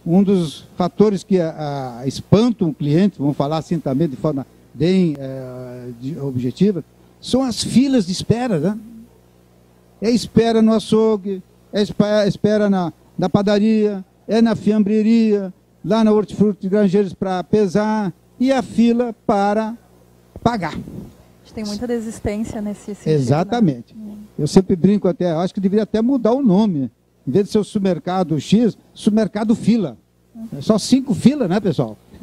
um dos fatores que espantam o cliente, vamos falar assim também de forma bem objetiva, são as filas de espera, né? É espera no açougue, é espera na padaria, é na fiambreria, lá na hortifruti Grangeiros para pesar, e a fila para pagar. Tem muita desistência nesse sentido. Exatamente. Né? Eu sempre brinco até, acho que deveria até mudar o nome. Em vez de ser o supermercado X, supermercado fila. É só 5 filas, né, pessoal?